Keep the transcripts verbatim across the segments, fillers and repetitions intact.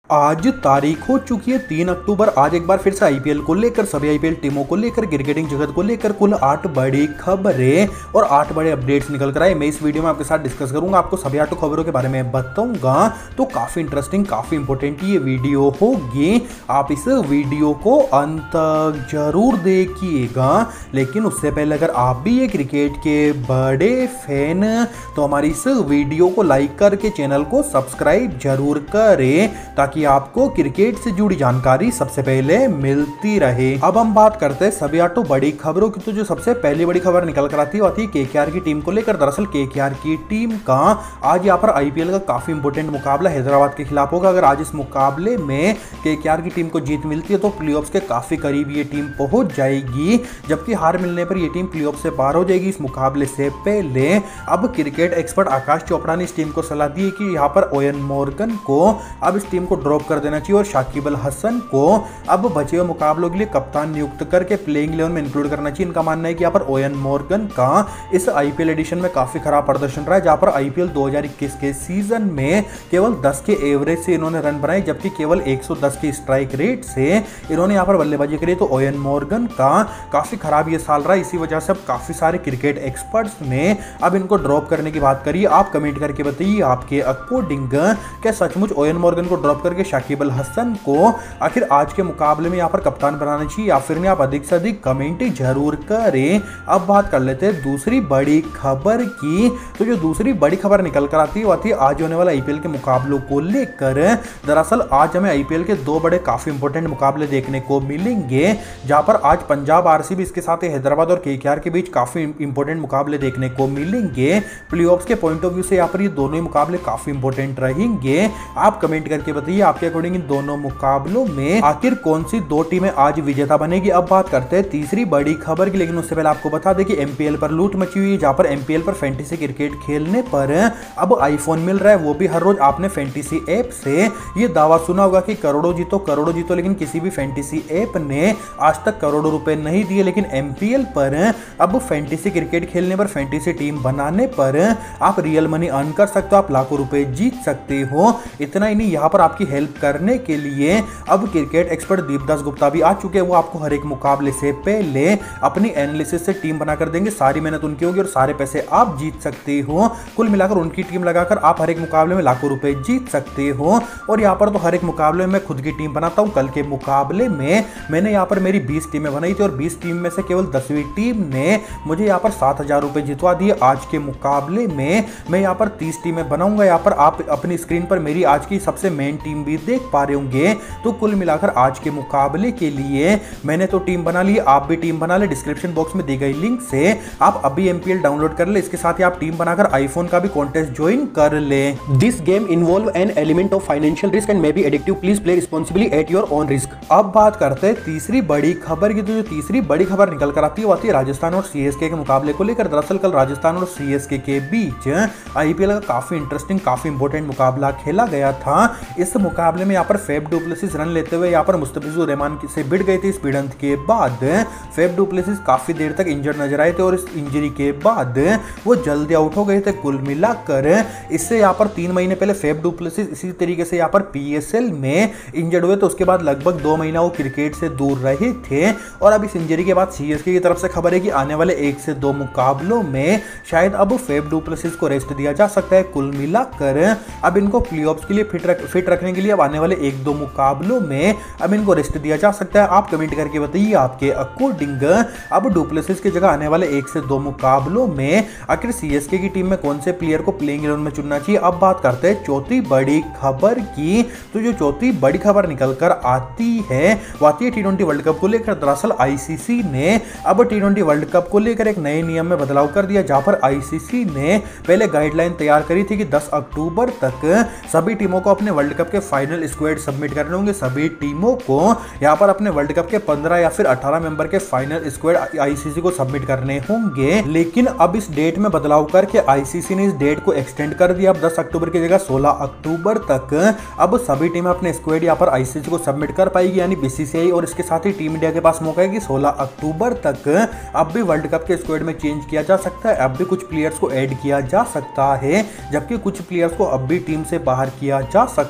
आज तारीख हो चुकी है तीन अक्टूबर। आज एक बार फिर से आईपीएल को लेकर, सभी आईपीएल टीमों को लेकर, क्रिकेटिंग जगत को लेकर कुल आठ बड़ी खबरें और आठ बड़े अपडेट्स निकल कर आए। मैं इस वीडियो में आपके साथ डिस्कस करूंगा, आपको सभी आठ खबरों के बारे में बताऊंगा। तो काफी इंटरेस्टिंग, काफी इंपॉर्टेंट ये वीडियो होगी। आप इस वीडियो को अंत तक जरूर देखिएगा। लेकिन उससे पहले अगर आप भी ये क्रिकेट के बड़े फैन, तो हमारी इस वीडियो को लाइक करके चैनल को सब्सक्राइब जरूर करें, ताकि कि आपको क्रिकेट से जुड़ी जानकारी सबसे पहले मिलती रहे। अब हम बात करते हैं सभी आठों बड़ी खबरों की। तो जो सबसे पहली बड़ी खबर निकल कर आती है आती है केकेआर की टीम को लेकर। दरअसल केकेआर की टीम का आज यहाँ पर आईपीएल का काफी इंपॉर्टेंट मुकाबला हैदराबाद के खिलाफ होगा। अगर आज इस मुकाबले में केकेआर की टीम को जीत मिलती है तो प्लेऑफ्स के काफी करीब ये टीम पहुंच जाएगी, जबकि हार मिलने पर ये टीम प्लेऑफ से बाहर हो जाएगी। इस मुकाबले से पहले अब क्रिकेट एक्सपर्ट आकाश चोपड़ा ने इस टीम को सलाह दी है कि यहाँ पर ओयन मॉर्गन को अब इस टीम को ड्रॉप कर देना चाहिए और शाकिब अल हसन को अब बचे हुए मुकाबलों के लिए कप्तान नियुक्त करके प्लेइंग इलेवन में इंक्लूड करना चाहिए। इनका मानना है कि यहाँ पर ओयन मॉर्गन का इस आईपीएल एडिशन में काफी खराब प्रदर्शन रहा है, जहां पर आईपीएल दो हज़ार इक्कीस के सीजन में केवल दस के एवरेज से इन्होंने रन बनाए, जबकि केवल एक सौ दस की स्ट्राइक रेट से इन्होंने यहाँ पर बल्लेबाजी करी। तो ओयन मॉर्गन का काफी खराब ये साल रहा है, इसी वजह से अब काफी सारे क्रिकेट एक्सपर्ट्स ने अब इनको ड्रॉप करने की बात करी। आप कमेंट करके बताइए आपके अकॉर्डिंग क्या सचमुच ओयन मॉर्गन को ड्रॉप करके शाकिब अल हसन को आखिर आज के मुकाबले में यहाँ पर कप्तान बनाना चाहिए या फिर नहीं? आप अधिक से अधिक कमेंट जरूर करें। अब बात कर लेते हैं दूसरी बड़ी खबर की। तो जो दूसरी बड़ी खबर निकल कर आती है आती है आज होने वाला आईपीएल के मुकाबलों को लेकर। दरअसल आज हमें आईपीएल के दो बड़े काफी इंपॉर्टेंट मुकाबले देखने को मिलेंगे, जहां पर आज पंजाब आरसीबी, इसके साथ ही हैदराबाद और केकेआर के बीच काफी इंपॉर्टेंट मुकाबले देखने को मिलेंगे। प्लेऑफ्स के पॉइंट ऑफ व्यू से यहाँ पर ये दोनों ही मुकाबले काफी इंपॉर्टेंट रहेंगे। आप कमेंट करके बताइए आपके अकॉर्डिंग इन दोनों मुकाबलों में आखिर कौन सी दो टीमें आज विजेता बनेगी। अब बात करते हैं तीसरी बड़ी खबर की, लेकिन उससे पहले आपको बता दें कि एमपीएल पर लूट मची हुई है, जहां पर एमपीएल पर फैंटेसी क्रिकेट खेलने पर अब आईफोन मिल रहा है, वो भी हर रोज। आपने फैंटेसी ऐप से ये दावा सुना होगा कि करोड़ों जीतो करोड़ों जीतो, लेकिन किसी भी फैंटेसी ऐप ने आज तक करोड़ों रुपए नहीं दिए। लेकिन एमपीएल पर अब फैंटेसी क्रिकेट खेलने पर, फैंटेसी टीम बनाने पर आप रियल मनी अर्न कर सकते हो, आप लाखों रुपए जीत सकते हो। इतना ही नहीं, यहाँ पर आपकी हेल्प करने के लिए अब क्रिकेट एक्सपर्ट दीपदास गुप्ता भी आ चुके हैं। वो आपको हर एक मुकाबले से पहले अपनी एनालिसिस से टीम बनाकर देंगे। सारी मेहनत उनकी होगी और सारे पैसे आप जीत सकते हो। कुल मिलाकर उनकी टीम लगाकर आप हर एक मुकाबले में लाखों रुपए जीत सकते हो। और यहाँ पर तो हर एक मुकाबले में मैं खुद की टीम बनाता हूँ। कल के मुकाबले में मैंने यहाँ पर मेरी बीस टीमें बनाई थी और बीस टीम में से केवल दसवीं टीम ने मुझे यहाँ पर सात हजार रुपए जितवा दिए। आज के मुकाबले में मैं यहाँ पर तीस टीमें बनाऊंगा। यहाँ पर आप अपनी स्क्रीन पर मेरी आज की सबसे मेन टीम भी देख पा रहे होंगे। तो कुल मिलाकर आज के मुकाबले के लिए मैंने तो टीम बना ली, आप भी टीम बना ले। डिस्क्रिप्शन बॉक्स में दी गई लिंक से आप अभी एमपीएल डाउनलोड कर ले। इसके साथ ही आप टीम बनाकर आईफोन का भी कॉन्टेस्ट ज्वाइन कर ले। This game involve an element of financial risk and may be addictive, please play responsibly at your own risk. अब बात करते हैं तीसरी बड़ी खबर की। तो जो तीसरी बड़ी खबर निकल कर आती है आती है राजस्थान और सीएसके के मुकाबले को लेकर। दरअसल कल राजस्थान और सीएसके के बीच आईपीएल का काफी इंटरेस्टिंग, काफी इंपॉर्टेंट मुकाबला खेला गया था। इस मुकाबले में यहाँ पर फेफ डु प्लेसिस रन लेते हुए यहाँ पर मुस्तफिजुर रहमान से भिड़ गए थे। इस भिड़ंत के बाद फेफ डु प्लेसिस काफी देर तक इंजर्ड नजर आए थे और इस इंजरी के बाद वो जल्दी आउट हो गए थे। कुल मिलाकर इससे यहाँ पर तीन महीने पहले फेफ डु प्लेसिस इसी तरीके से यहाँ पर पीएसएल में इंजर्ड हुए, तो उसके बाद लगभग दो महीना वो क्रिकेट से दूर रहे थे। और अब इस इंजरी के बाद सीएसके की तरफ से खबर है कि आने वाले एक से दो मुकाबलों में शायद अब फेफ डु प्लेसिस को रेस्ट दिया जा सकता है। कुल मिलाकर अब इनको प्लेऑफ्स के लिए फिट रख, फिट रखने के लिए अब आने वाले एक दो मुकाबलों में अब इनको रेस्ट दिया जा सकता है। आप कमेंट करके बताइए आपके अकॉर्डिंग अब डु प्लेसिस की जगह आने वाले एक से दो मुकाबलों में आखिर सीएसके की टीम में कौन से प्लेयर को प्लेइंग इलेवन में चुनना चाहिए। अब बात करते हैं चौथी बड़ी खबर की। तो जो चौथी बड़ी खबर निकल कर आती है वो आती है टी ट्वेंटी वर्ल्ड कप को लेकर। दरअसल आईसीसी ने अब टी ट्वेंटी वर्ल्ड कप को लेकर एक नए नियम में बदलाव कर दिया, जहां पर आईसीसी ने पहले गाइडलाइन तैयार करी थी कि दस अक्टूबर तक सभी टीमों को अपने वर्ल्ड कप के फाइनल स्क्वाड सबमिट करने होंगे। सभी टीमों को यहाँ पर अपने वर्ल्ड कप के पंद्रह या फिर अठारह मेंबर के फाइनल स्क्वाड आईसीसी को सबमिट करने होंगे। लेकिन अब इस डेट में बदलाव करके आईसीसी ने इस डेट को एक्सटेंड कर दिया। अब दस अक्टूबर की जगह सोलह अक्टूबर तक अब सभी टीमें अपने स्क्वाड यहाँ पर आईसीसी को सबमिट कर पाएगी, यानी बीसीसीआई। और इसके साथ ही टीम इंडिया के पास मौका है कि सोलह अक्टूबर तक अब भी वर्ल्ड कप के स्क्वाड में चेंज किया जा सकता है। अब भी कुछ प्लेयर्स को ऐड किया जा सकता है, जबकि कुछ प्लेयर्स को अब भी टीम से बाहर किया जा सकता है।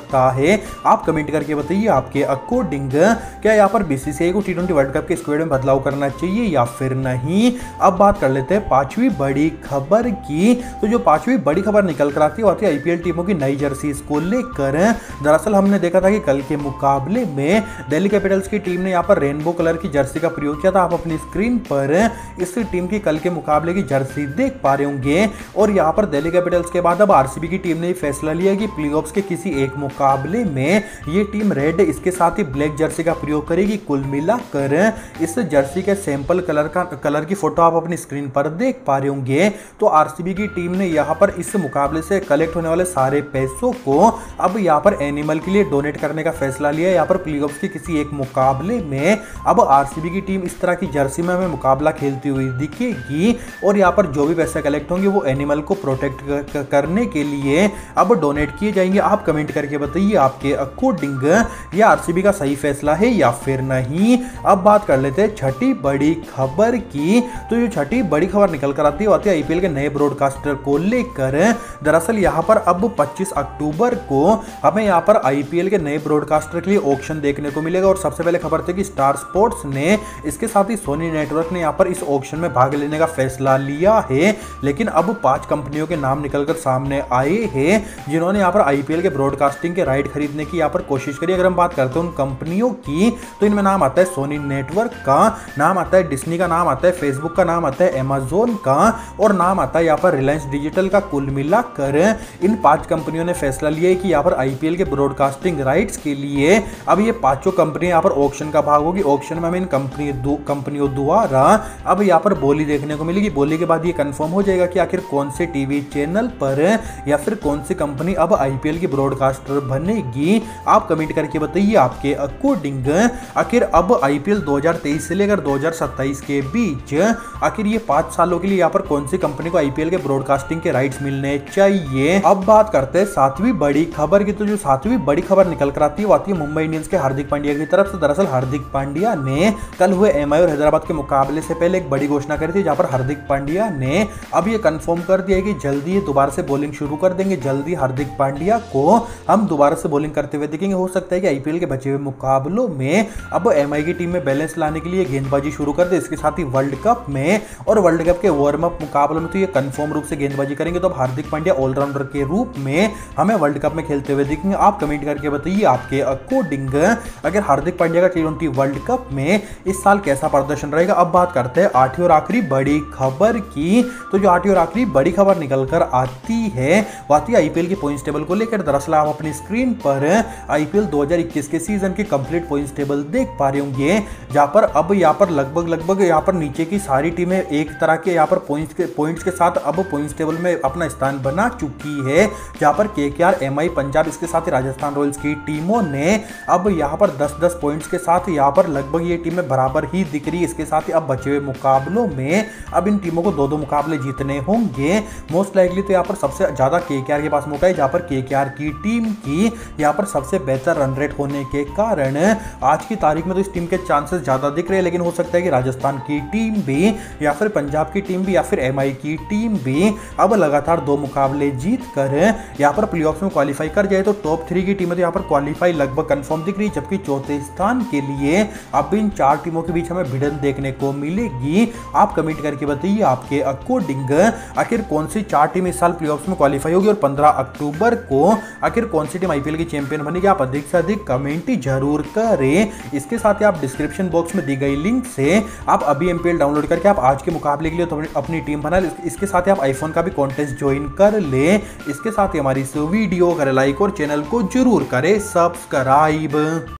है, आप कमेंट करके बताइए आपके अकॉर्डिंग क्या यहाँ पर बीसीसीआई को टी ट्वेंटी वर्ल्ड कप के स्क्वाड में बदलाव करना चाहिए या फिर नहीं। अब बात कर लेते हैं पांचवी बड़ी खबर की। तो जो पांचवी बड़ी खबर निकल कर आती है आती है आईपीएल टीमों की नई जर्सीज को लेकर। दरअसल हमने देखा था कि कल के मुकाबले में दिल्ली कैपिटल्स की टीम ने यहाँ पर रेनबो कलर की जर्सी का प्रयोग किया था। आप अपनी स्क्रीन पर इस टीम की कल के मुकाबले की जर्सी देख पा रहे होंगे। और यहाँ पर दिल्ली कैपिटल्स के बाद अब आरसीबी की टीम ने फैसला लिया कि प्लेऑफ्स के किसी एक मुकाबले में ये टीम रेड इसके साथ ही ब्लैक जर्सी का प्रयोग करेगी। कुल मिलाकर इस जर्सी के सैंपल कलर का कलर की फोटो आप अपनी स्क्रीन पर देख पा रहे होंगे। तो आरसीबी की टीम ने यहाँ पर इस मुकाबले से कलेक्ट होने वाले सारे पैसों को अब यहाँ पर एनिमल के लिए डोनेट करने का फैसला लिया। यहाँ पर प्लेऑफ्स के किसी एक मुकाबले में अब आरसीबी की टीम इस तरह की जर्सी में हमें मुकाबला खेलती हुई दिखेगी और यहाँ पर जो भी पैसे कलेक्ट होंगे वो एनिमल को प्रोटेक्ट करने के लिए अब डोनेट किए जाएंगे। आप कमेंट करके बताइए आपके अकॉर्डिंग ये आरसीबी का सही फैसला है या फिर नहीं। अब बात कर लेते हैं छठी बड़ी खबर की। तो जो छठी बड़ी खबर निकल कर आती है आती है आईपीएल के नए ब्रॉडकास्टर को लेकर। दरअसल यहाँ पर अब पच्चीस अक्टूबर को हमें यहाँ पर आईपीएल के नए ब्रॉडकास्टर के लिए ऑक्शन देखने को मिलेगा। और सबसे पहले खबर थी कि स्टार स्पोर्ट्स ने इसके साथ ही सोनी नेटवर्क ने यहाँ पर इस ऑक्शन में भाग लेने का फैसला लिया है। लेकिन अब पांच कंपनियों के नाम निकलकर सामने आए हैं जिन्होंने यहाँ पर आईपीएल के ब्रॉडकास्टिंग के राइट खरीदने की यहाँ पर कोशिश करी। अगर हम बात करते हैं उन कंपनियों की तो इनमें नाम आता है सोनी नेटवर्क का, नाम आता है डिज्नी का, नाम आता है फेसबुक का, नाम आता है अमेजोन का और नाम आता है यहाँ पर रिलायंस डिजिटल का। कुल मिलाकर इन पांच कंपनियों ने फैसला लिया है कि यहाँ पर आईपीएल के ब्रॉडकास्टिंग राइट्स के लिए अब ये पांचों कंपनियां यहाँ पर ऑक्शन का भाग होगी। ऑक्शन में हमें इन कंपनी दो कंपनियों द्वारा अब यहाँ पर बोली देखने को मिलेगी। बोली के बाद ये कंफर्म हो जाएगा कि आखिर कौन से टीवी चैनल पर या फिर कौन सी कंपनी अब आईपीएल की ब्रॉडकास्टर बनेगी। आप कमेंट करके बताइए आपके अकॉर्डिंग आखिर अब आईपीएल दो हज़ार तेईस से लेकर दो हज़ार सत्ताईस के बीच आखिर ये पांच सालों के लिए यहाँ पर कौन सी कंपनी को आईपीएल के ब्रॉडकास्टिंग के राइट्स मिलने चाहिए। अब बात करते हैं सातवीं बड़ी खबर की। तो जो सातवीं बड़ी खबर निकल कर आती है वो आती है मुंबई इंडियंस के हार्दिक पांड्या की तरफ से। दरअसल हार्दिक पांड्या ने कल हुए एमआई और हैदराबाद के मुकाबले से पहले एक बड़ी घोषणा करी थी जहां पर हार्दिक पांड्या ने अब ये कंफर्म कर दिया कि जल्दी ये दोबारा से बॉलिंग शुरू कर देंगे। जल्दी हार्दिक पांड्या को हम दोबारा से बॉलिंग करते हुए देखेंगे। हो सकता है कि आईपीएल के बचे हुए मुकाबलों में अब एमआई की टीम में बैलेंस लाने के लिए गेंदबाजी शुरू कर दे। इसके साथ ही वर्ल्ड कप में और वर्ल्ड कप के वार्म अप मुकाबलों में तो ये कंफर्म रूप से गेंदबाजी करेंगे। तो अब हार्दिक पांड्या ऑलराउंडर के रूप में हमें वर्ल्ड कप में खेलते हुए दिखेंगे। आप कमेंट करके बताइए आपके अकॉर्डिंग अगर हार्दिक पांड्या का टी ट्वेंटी वर्ल्ड कप में इस साल कैसा प्रदर्शन रहेगा। अब बात करते हैं आठवीं और आखिरी बड़ी खबर की। तो जो आठवीं और आखिरी बड़ी खबर निकल कर आती है वो आती है आईपीएल के पॉइंट्स टेबल को लेकर। दरअसल आप अपनी स्क्रीन पर आईपीएल दो हज़ार इक्कीस के सीजन के कंप्लीट पॉइंट्स टेबल देख पा रहे होंगे जहां पर अब यहां पर लगभग लगभग यहां पर नीचे की सारी टीमें एक तरह के यहां पर पॉइंट्स के पॉइंट्स के साथ अब पॉइंट्स टेबल में अपना स्थान बना चुकी है। जहां पर केकेआर, एमआई, पंजाब इसके साथ ही राजस्थान रॉयल्स की टीमों ने अब यहां पर दस दस पॉइंट्स के साथ यहां पर लगभग ये टीमें बराबर ही दिख रही है। इसके साथ ही अब बचे हुए मुकाबलों में अब इन टीमों को दो दो मुकाबले जीतने होंगे। मोस्ट लाइकली तो यहां पर सबसे ज्यादा केकेआर के पास मौका है जहां पर केकेआर की टीम की यहां पर सबसे बेहतर रन रेट होने के कारण आज की तारीख में तो इस टीम के चांसेस ज्यादा दिख रहे हैं। लेकिन हो सकता है कि राजस्थान की टीम भी या फिर पंजाब की टीम भी या फिर एमआई की टीम भी अब लगातार दो मुकाबले जीत कर यहां पर प्लेऑफ्स में क्वालिफाई कर जाए। तो टॉप थ्री की टीमें तो यहां पर क्वालिफाई लगभग कंफर्म दिख रही है। जबकि चौथे स्थान के लिए अब इन चार टीमों के बीच हमें भिड़न देखने को मिलेगी। आप कमेंट करके बताइए आपके अकॉर्डिंग आखिर कौन सी चार टीम इस साल प्लेऑफ्स में क्वालिफाई होगी और पंद्रह अक्टूबर को आखिर कौन सी टीम आईपीएल की चैंपियन बनेगी। आप अधिक से अधिक कमेंट जरूर करें। इसके साथ ही आप डिस्क्रिप्शन बॉक्स में दी गई लिंक से आप अभी एमपीएल डाउनलोड करके आप आज के मुकाबले के लिए तो अपनी टीम बना ले। इसके साथ ही आप आईफोन का भी कॉन्टेस्ट ज्वाइन कर ले। इसके साथ ही हमारी इस वीडियो को लाइक और चैनल को जरूर करें सब्सक्राइब।